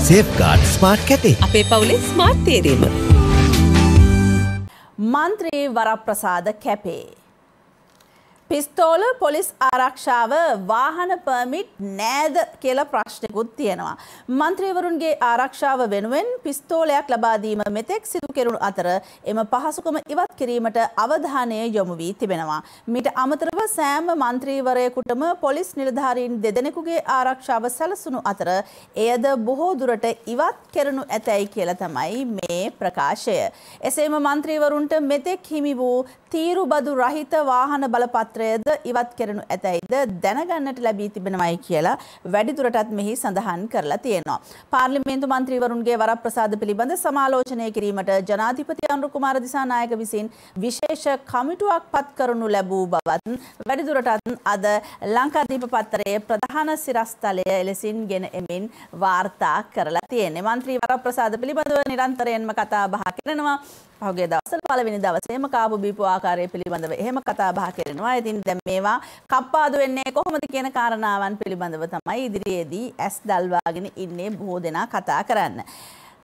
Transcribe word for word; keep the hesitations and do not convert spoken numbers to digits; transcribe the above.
Safeguard Smart කැපේ. අපේ පවුලේ smart තේරීම. මන්ත්‍රී වරප්‍රසාද කැපේ. පිස්තෝල පොලිස් ආරක්ෂාව වාහන පර්මිට් නෑද කියලා ප්‍රශ්නකුත් තියෙනවා. මන්ත්‍රීවරුන්ගේ ආරක්ෂාව වෙනුවෙන් පිස්තෝලයක් ලබා දීම මෙතෙක් සිදු කෙරුණු අතර එම පහසුකම ඉවත් කිරීමට අවධානය යොමු වී තිබෙනවා. මීට අමතරව සෑම මන්ත්‍රීවරයෙකුටම පොලිස් නිලධාරීන් දෙදෙනෙකුගේ ආරක්ෂාව සැලසුණු අතර එයද බොහෝ දුරට ඉවත් කෙරෙනු ඇතැයි කියලා තමයි මේ ප්‍රකාශය. එසේම මන්ත්‍රීවරුන්ට මෙතෙක් හිමි වූ තීරුබදු රහිත වාහන බලපත්‍රයද ඉවත් කරනු ඇතැයිද දැනගන්නට ලැබී තිබෙනවයි කියලා වැඩිදුරටත් මෙහි සඳහන් කරලා තියෙනවා. පාර්ලිමේන්තු මන්ත්‍රීවරුන්ගේ වරප්‍රසාද පිළිබඳ සමාලෝචනය කිරීමට ජනාධිපති අනුර කුමාර දිසානායක විසින් විශේෂ කමිටුවක් පත් කරනු ලැබූ බවත් වැඩිදුරටත් අද ලංකාදීප පත්තරයේ ප්‍රධාන සිරස්තලය එලෙසින් ගෙන එමින් වාර්තා කරලා තියෙන්නේ. මන්ත්‍රී වරප්‍රසාද පිළිබඳව නිරන්තරයෙන්ම කතා බහ කරනවා. පහුගිය දවස්වල පළවෙනි දවසේම කාපු බීපු ආකාරය පිළිබඳව එහෙම කතා බහ කරනවා. ඉතින් දැන් මේවා කප්පාදු වෙන්නේ කොහොමද කියන කාරණාවන් පිළිබඳව තමයි ඉදිරියේදී ඇස් දල්වාගෙන ඉන්නේ බොහෝ දෙනා කතා කරන්න.